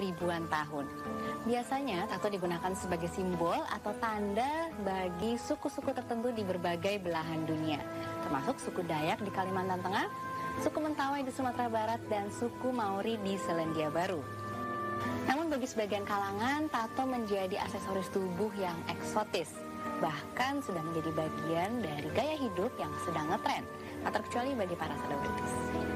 ribuan tahun. Biasanya tato digunakan sebagai simbol atau tanda bagi suku-suku tertentu di berbagai belahan dunia, termasuk suku Dayak di Kalimantan Tengah, suku Mentawai di Sumatera Barat, dan suku Maori di Selandia Baru. Namun bagi sebagian kalangan, tato menjadi aksesoris tubuh yang eksotis, bahkan sudah menjadi bagian dari gaya hidup yang sedang ngetren, tak terkecuali bagi para selebritis.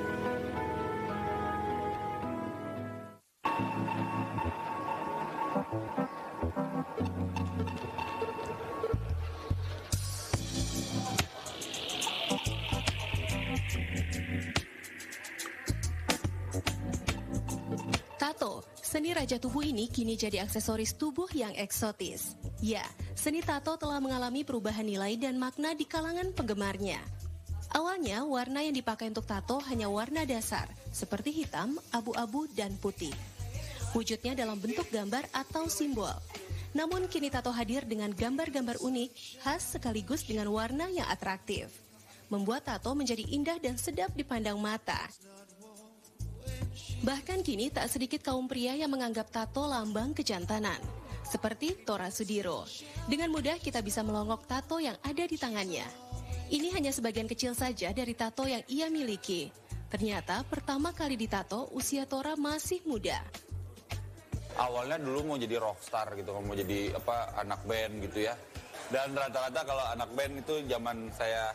Tato, seni raja tubuh ini kini jadi aksesoris tubuh yang eksotis. Ya, seni tato telah mengalami perubahan nilai dan makna di kalangan penggemarnya. Awalnya, warna yang dipakai untuk tato hanya warna dasar, seperti hitam, abu-abu, dan putih. Wujudnya dalam bentuk gambar atau simbol. Namun kini tato hadir dengan gambar-gambar unik, khas sekaligus dengan warna yang atraktif. Membuat tato menjadi indah dan sedap dipandang mata. Bahkan kini tak sedikit kaum pria yang menganggap tato lambang kejantanan. Seperti Tora Sudiro. Dengan mudah kita bisa melongok tato yang ada di tangannya. Ini hanya sebagian kecil saja dari tato yang ia miliki. Ternyata pertama kali ditato usia Tora masih muda. Awalnya dulu mau jadi rockstar gitu, mau jadi anak band gitu ya. Dan rata-rata kalau anak band itu zaman saya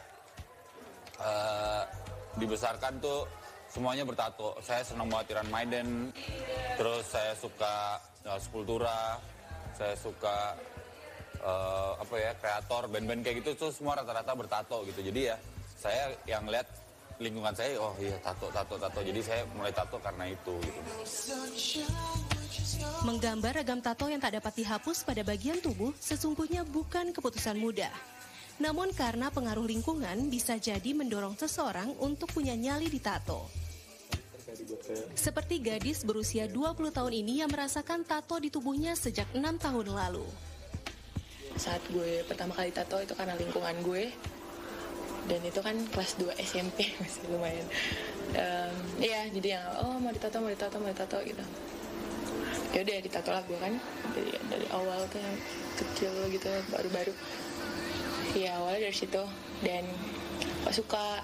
dibesarkan tuh semuanya bertato. Saya senang banget Iron Maiden, terus saya suka Sepultura, saya suka kreator band-band kayak gitu tuh semua rata-rata bertato gitu. Jadi ya saya yang lihat lingkungan saya, oh iya tato. Jadi saya mulai tato karena itu gitu. Menggambar ragam tato yang tak dapat dihapus pada bagian tubuh sesungguhnya bukan keputusan mudah. Namun karena pengaruh lingkungan bisa jadi mendorong seseorang untuk punya nyali di tato. Seperti gadis berusia 20 tahun ini yang merasakan tato di tubuhnya sejak 6 tahun lalu. Saat gue pertama kali tato itu karena lingkungan gue. Dan itu kan kelas 2 SMP, masih lumayan. Jadi yang mau ditato gitu. Yaudah ditato lah gue kan. Dari awal tuh yang kecil gitu, baru-baru. Ya awalnya dari situ. Dan kok suka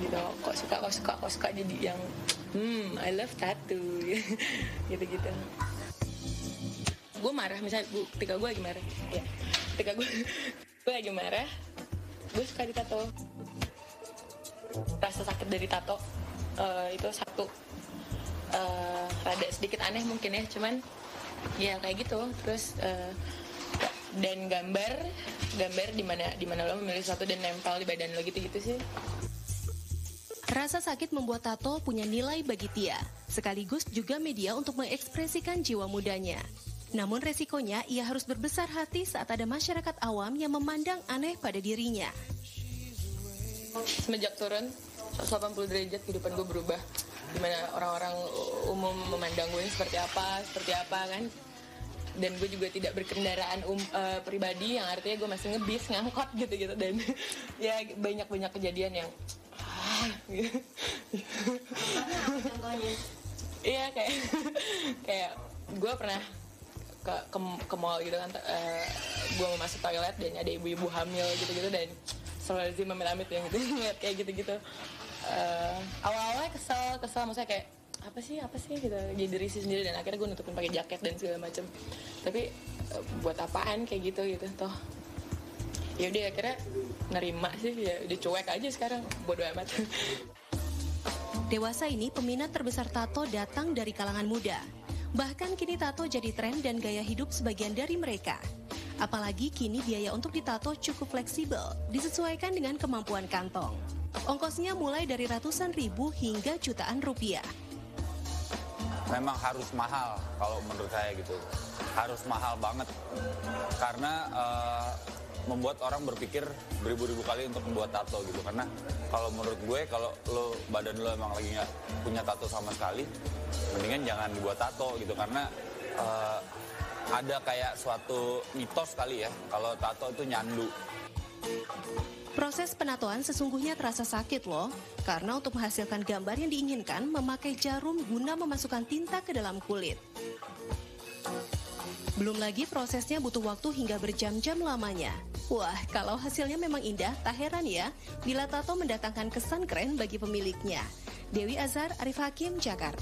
jadi yang I love tattoo gitu. Gue marah misalnya ketika gue lagi marah ya, ketika gue lagi marah gue suka ditato. Rasa sakit dari tato itu satu, rada sedikit aneh mungkin ya, cuman ya kayak gitu. Terus dan gambar di mana lo memilih satu dan nempel di badan lo gitu sih. Rasa sakit membuat tato punya nilai bagi Tia, sekaligus juga media untuk mengekspresikan jiwa mudanya. Namun resikonya ia harus berbesar hati saat ada masyarakat awam yang memandang aneh pada dirinya. Semenjak turun 180 derajat kehidupan gue berubah. Dimana orang-orang umum memandang gue seperti apa kan. Dan gue juga tidak berkendaraan pribadi, yang artinya gue masih ngebis, ngangkot gitu. Dan ya banyak kejadian yang contohnya iya kayak gue pernah ke mall gitu kan, gue mau masuk toilet dan ada ibu-ibu hamil gitu dan selalu sih amit-amit yang gitu ngeliat kayak gitu. Awalnya kesel maksudnya kayak apa sih gitu, jadi risih sendiri, dan akhirnya gue nutupin pakai jaket dan segala macam. Tapi buat apaan kayak gitu toh. Ya udah akhirnya nerima sih, ya udah cuek aja sekarang, bodo amat. Dewasa ini peminat terbesar tato datang dari kalangan muda. Bahkan kini tato jadi tren dan gaya hidup sebagian dari mereka. Apalagi kini biaya untuk ditato cukup fleksibel, disesuaikan dengan kemampuan kantong. Ongkosnya mulai dari ratusan ribu hingga jutaan rupiah. Memang harus mahal kalau menurut saya gitu. Harus mahal banget. Karena membuat orang berpikir beribu-ribu kali untuk membuat tato gitu. Karena kalau menurut gue, kalau badan lo emang lagi nggak punya tato sama sekali, mendingan jangan dibuat tato gitu. Karena ada kayak suatu mitos kali ya, kalau tato itu nyandu. Proses penatoan sesungguhnya terasa sakit loh, karena untuk menghasilkan gambar yang diinginkan memakai jarum guna memasukkan tinta ke dalam kulit. Belum lagi prosesnya butuh waktu hingga berjam-jam lamanya. Wah, kalau hasilnya memang indah, tak heran ya bila tato mendatangkan kesan keren bagi pemiliknya. Dewi Azhar, Arif Hakim, Jakarta.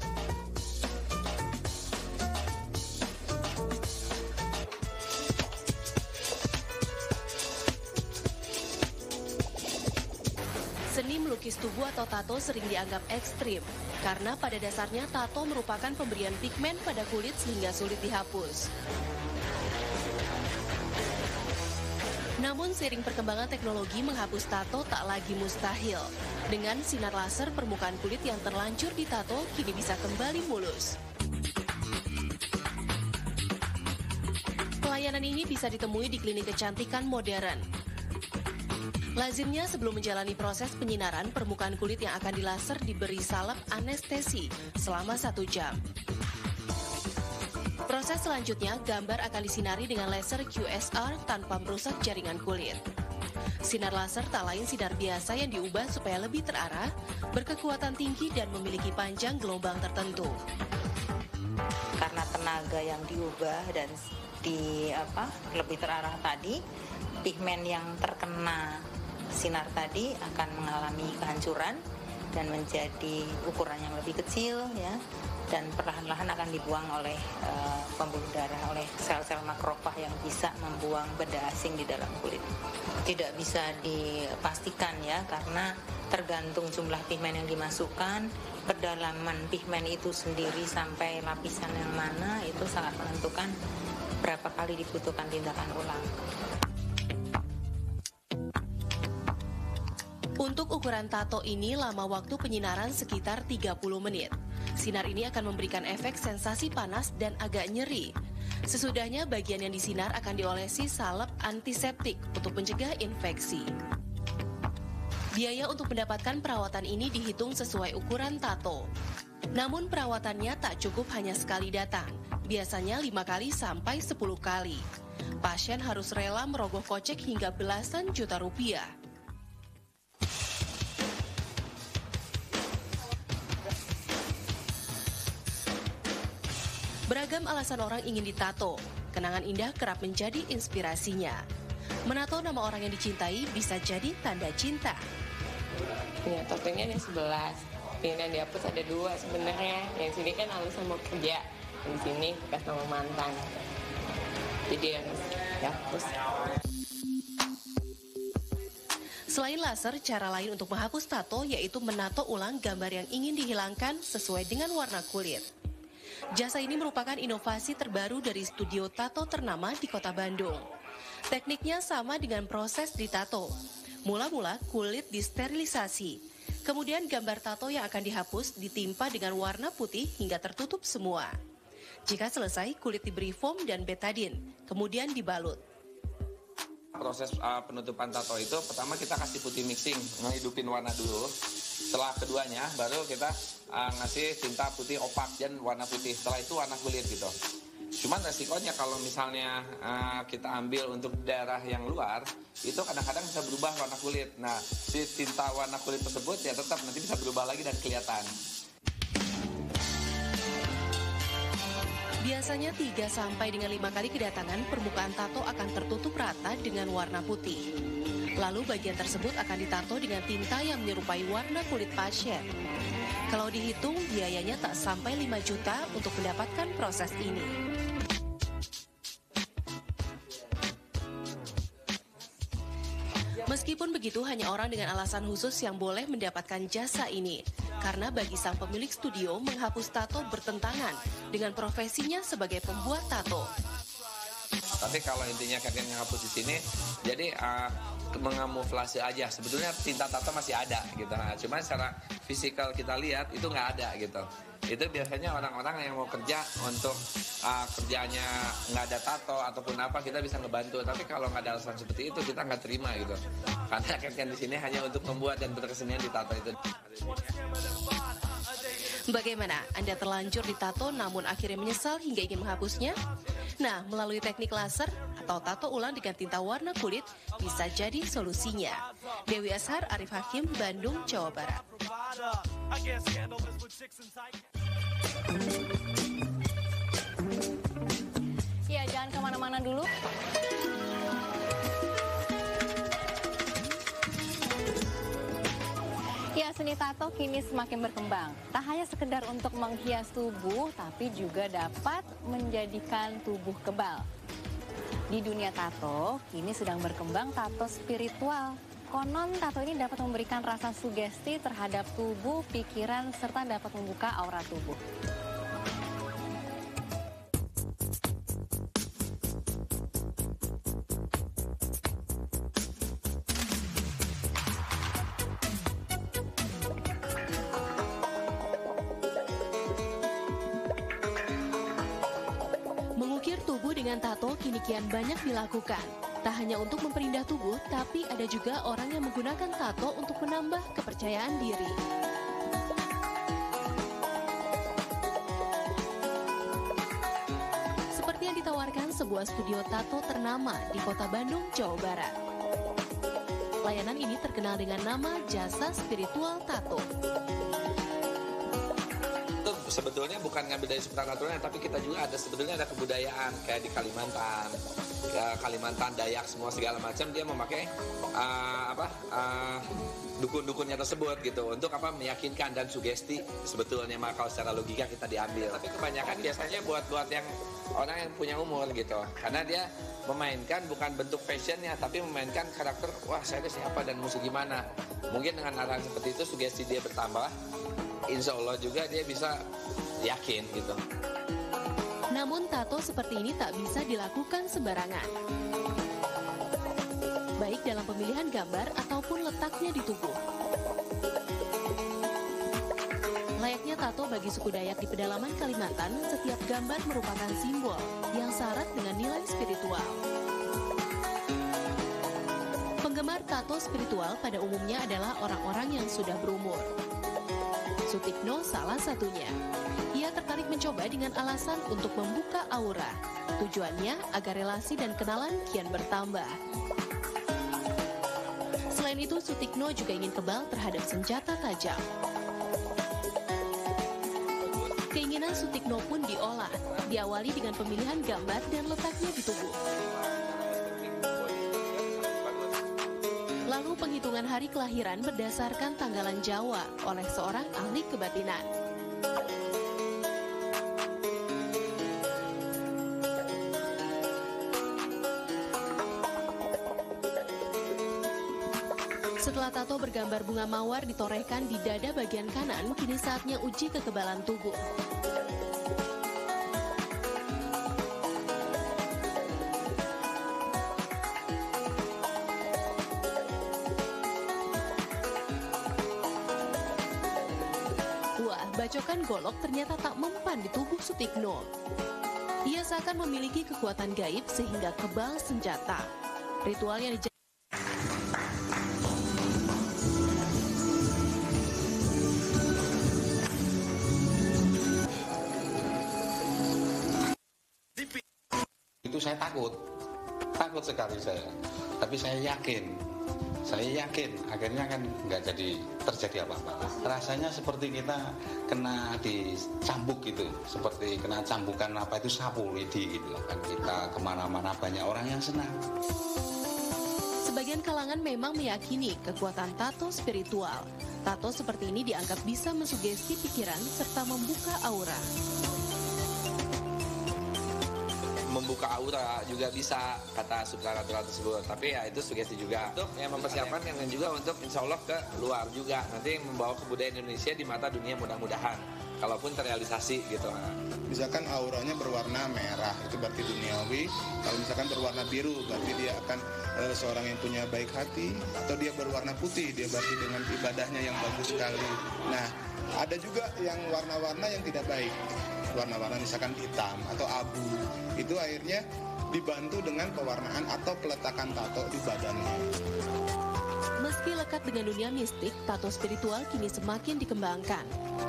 Seni melukis tubuh atau tato sering dianggap ekstrim, karena pada dasarnya tato merupakan pemberian pigmen pada kulit sehingga sulit dihapus. Namun seiring perkembangan teknologi menghapus tato tak lagi mustahil. Dengan sinar laser permukaan kulit yang terlanjur ditato kini bisa kembali mulus. Pelayanan ini bisa ditemui di klinik kecantikan modern. Lazimnya sebelum menjalani proses penyinaran, permukaan kulit yang akan dilaser diberi salep anestesi selama 1 jam. Proses selanjutnya, gambar akan disinari dengan laser QSR tanpa merusak jaringan kulit. Sinar laser tak lain sinar biasa yang diubah supaya lebih terarah, berkekuatan tinggi dan memiliki panjang gelombang tertentu. Karena tenaga yang diubah dan lebih terarah tadi, pigmen yang terkena sinar tadi akan mengalami kehancuran dan menjadi ukuran yang lebih kecil ya, dan perlahan-lahan akan dibuang oleh pembuluh darah, oleh sel-sel makrofag yang bisa membuang benda asing di dalam kulit. Tidak bisa dipastikan ya, karena tergantung jumlah pigmen yang dimasukkan, kedalaman pigmen itu sendiri sampai lapisan yang mana, itu sangat menentukan berapa kali dibutuhkan tindakan ulang. Untuk ukuran tato ini lama waktu penyinaran sekitar 30 menit. Sinar ini akan memberikan efek sensasi panas dan agak nyeri. Sesudahnya bagian yang disinar akan diolesi salep antiseptik untuk mencegah infeksi. Biaya untuk mendapatkan perawatan ini dihitung sesuai ukuran tato. Namun perawatannya tak cukup hanya sekali datang, biasanya 5 kali sampai 10 kali. Pasien harus rela merogoh kocek hingga belasan juta rupiah. Beragam alasan orang ingin ditato. Kenangan indah kerap menjadi inspirasinya. Menato nama orang yang dicintai bisa jadi tanda cinta. Ya, tatonya ada 11. Yang dihapus ada 2 sebenarnya. Yang sini kan alasan mau kerja. Yang di sini bekas nama mantan. Jadi harus dihapus. Selain laser, cara lain untuk menghapus tato yaitu menato ulang gambar yang ingin dihilangkan sesuai dengan warna kulit. Jasa ini merupakan inovasi terbaru dari studio tato ternama di Kota Bandung. Tekniknya sama dengan proses ditato. Mula-mula kulit disterilisasi. Kemudian gambar tato yang akan dihapus ditimpa dengan warna putih hingga tertutup semua. Jika selesai, kulit diberi foam dan betadine, kemudian dibalut. Proses penutupan tato itu pertama kita kasih putih mixing, ngehidupin warna dulu. Setelah keduanya baru kita ngasih tinta putih opak dan warna putih. Setelah itu warna kulit gitu. Cuman resikonya kalau misalnya kita ambil untuk daerah yang luar, itu kadang-kadang bisa berubah warna kulit. Nah, si tinta warna kulit tersebut ya tetap nanti bisa berubah lagi dan kelihatan. Biasanya 3 sampai dengan 5 kali kedatangan, permukaan tato akan tertutup rata dengan warna putih. Lalu bagian tersebut akan ditato dengan tinta yang menyerupai warna kulit pasien. Kalau dihitung, biayanya tak sampai 5 juta untuk mendapatkan proses ini. Meskipun begitu, hanya orang dengan alasan khusus yang boleh mendapatkan jasa ini. Karena bagi sang pemilik studio, menghapus tato bertentangan dengan profesinya sebagai pembuat tato. Tapi kalau intinya kakek menghapus di sini, jadi mengamuflase aja. Sebetulnya tinta tato masih ada gitu. Nah, cuma secara fisikal kita lihat itu nggak ada gitu. Itu biasanya orang-orang yang mau kerja untuk kerjanya nggak ada tato ataupun apa, kita bisa ngebantu. Tapi kalau nggak ada alasan seperti itu, kita nggak terima gitu. Karena kakek di sini hanya untuk membuat dan berkesenian di tato itu. Bagaimana? Anda terlanjur ditato namun akhirnya menyesal hingga ingin menghapusnya? Nah, melalui teknik laser atau tato ulang dengan tinta warna kulit bisa jadi solusinya. Dewi Azhar, Arif Hakim, Bandung, Jawa Barat. Seni tato kini semakin berkembang. Tak hanya sekedar untuk menghias tubuh, tapi juga dapat menjadikan tubuh kebal. Di dunia tato, kini sedang berkembang tato spiritual. Konon tato ini dapat memberikan rasa sugesti terhadap tubuh, pikiran, serta dapat membuka aura tubuh. Mengukir tubuh dengan tato kini kian banyak dilakukan. Tak hanya untuk memperindah tubuh, tapi ada juga orang yang menggunakan tato untuk menambah kepercayaan diri. Seperti yang ditawarkan sebuah studio tato ternama di Kota Bandung, Jawa Barat. Layanan ini terkenal dengan nama Jasa Spiritual Tato. Sebetulnya bukan ngambil dari seputar naturalnya, tapi kita juga sebetulnya ada kebudayaan kayak di Kalimantan, Dayak, semua segala macam dia memakai dukun-dukunnya tersebut gitu untuk meyakinkan dan sugesti sebetulnya kalau secara logika kita diambil. Tapi kebanyakan biasanya buat yang orang yang punya umur gitu, karena dia memainkan bukan bentuk fashionnya tapi memainkan karakter, wah saya itu siapa dan musuh gimana. Mungkin dengan arahan seperti itu sugesti dia bertambah, insya Allah juga dia bisa yakin gitu. Namun tato seperti ini tak bisa dilakukan sembarangan. Baik dalam pemilihan gambar ataupun letaknya di tubuh. Layaknya tato bagi suku Dayak di pedalaman Kalimantan, setiap gambar merupakan simbol yang syarat dengan nilai spiritual. Penggemar tato spiritual pada umumnya adalah orang-orang yang sudah berumur. Sutikno salah satunya. Ia tertarik mencoba dengan alasan untuk membuka aura. Tujuannya agar relasi dan kenalan kian bertambah. Selain itu, Sutikno juga ingin kebal terhadap senjata tajam. Keinginan Sutikno pun diolah, diawali dengan pemilihan gambar dan letaknya di tubuh. Lalu penghitungan hari kelahiran berdasarkan tanggalan Jawa oleh seorang ahli kebatinan. Setelah tato bergambar bunga mawar ditorehkan di dada bagian kanan, kini saatnya uji kekebalan tubuh. Wah, bacokan golok ternyata tak mempan di tubuh Sutikno. Ia seakan memiliki kekuatan gaib sehingga kebal senjata. Ritual yang itu saya takut sekali saya, tapi saya yakin akhirnya kan nggak terjadi apa-apa. Rasanya seperti kita kena dicambuk gitu, seperti kena cambukan sapu lidi gitu kan. Kita kemana-mana banyak orang yang senang. Sebagian kalangan memang meyakini kekuatan tato spiritual. Tato seperti ini dianggap bisa mensugesti pikiran serta membuka aura. Membuka aura juga bisa, kata supranatural tersebut. Tapi ya itu sugesti juga. Untuk yang mempersiapkan yang juga untuk insya Allah ke luar juga. Nanti membawa kebudayaan Indonesia di mata dunia mudah-mudahan. Kalaupun terrealisasi gitu. Misalkan auranya berwarna merah, itu berarti duniawi. Kalau misalkan berwarna biru, berarti dia akan seorang yang punya baik hati. Atau dia berwarna putih, dia berarti dengan ibadahnya yang bagus sekali. Nah, ada juga yang warna-warna yang tidak baik. Warna-warna misalkan hitam atau abu, itu akhirnya dibantu dengan pewarnaan atau peletakan tato di badannya. Meski lekat dengan dunia mistik, tato spiritual kini semakin dikembangkan.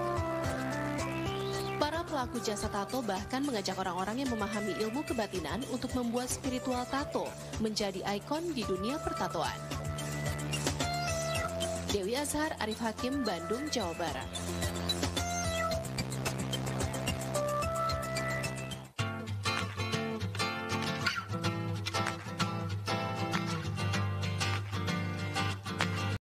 Para pelaku jasa tato bahkan mengajak orang-orang yang memahami ilmu kebatinan untuk membuat spiritual tato menjadi ikon di dunia pertatoan. Dewi Azhar, Arif Hakim, Bandung, Jawa Barat.